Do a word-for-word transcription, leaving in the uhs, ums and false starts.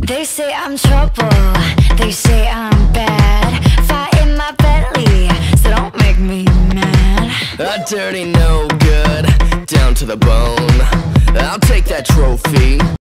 They say I'm trouble, they say I'm bad. Fire in my belly, so don't make me mad. A dirty no good, down to the bone. I'll take that trophy.